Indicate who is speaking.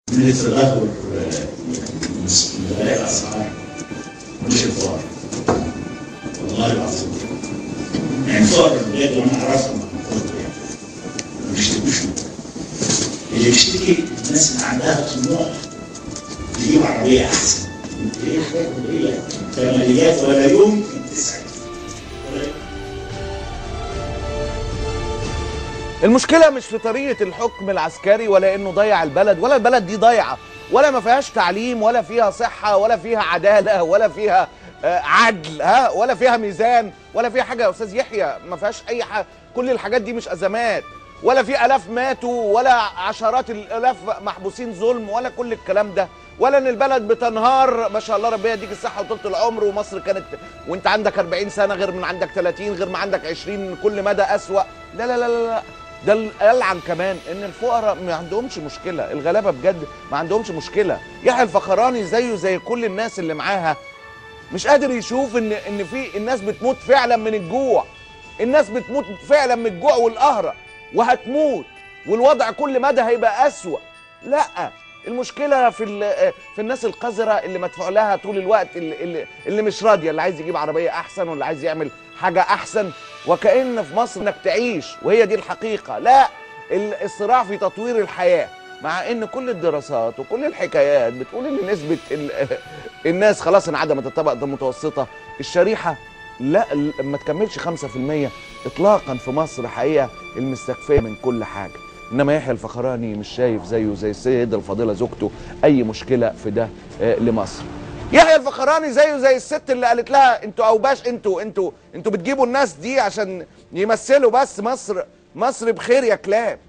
Speaker 1: من التدهور من غلاء الاسعار مش الفقر. والله العظيم يعني الفقر بجد وانا اعرفهم ما بيشتكوش منه. اللي بيشتكي الناس اللي عندها طموح تجيب عربيه احسن. ايه الحاجات اللي هي كماليات ولا يمكن تسعد.
Speaker 2: المشكلة مش في طريقة الحكم العسكري ولا انه ضيع البلد، ولا البلد دي ضايعة، ولا ما فيهاش تعليم، ولا فيها صحة، ولا فيها عدالة، ولا فيها عدل، ولا فيها ميزان، ولا فيها حاجة يا استاذ يحيى، ما فيهاش اي حاجة. كل الحاجات دي مش ازمات، ولا في الاف ماتوا، ولا عشرات الالاف محبوسين ظلم، ولا كل الكلام ده، ولا ان البلد بتنهار ما شاء الله ربنا يديك الصحة وطولة العمر، ومصر كانت وانت عندك 40 سنة غير من عندك 30، غير ما عندك 20، كل مدى اسوأ. لا لا لا لا، ده الألعن كمان ان الفقراء ما عندهمش مشكله، الغلابه بجد ما عندهمش مشكله. يحيى الفخراني زيه زي كل الناس اللي معاها مش قادر يشوف ان في الناس بتموت فعلا من الجوع، الناس بتموت فعلا من الجوع والقهره، وهتموت، والوضع كل مدى هيبقى اسوأ. لا، المشكله في الناس القذره اللي مدفوع لها طول الوقت، اللي مش راضيه، اللي عايز يجيب عربيه احسن، واللي عايز يعمل حاجه احسن، وكأن في مصر انك تعيش، وهي دي الحقيقه. لا، الصراع في تطوير الحياه، مع ان كل الدراسات وكل الحكايات بتقول ان نسبه الناس خلاص انعدمت، الطبقه المتوسطه الشريحه لا ما تكملش 5% اطلاقا في مصر، حقيقه المستكفيه من كل حاجه. انما يحيى الفخراني مش شايف زيه زي السيده الفاضله زوجته اي مشكله في ده لمصر. يحيى الفخراني زيه زي الست اللي قالت لها انتوا اوباش، انتوا بتجيبوا الناس دي عشان يمثلوا بس مصر بخير يا كلاب.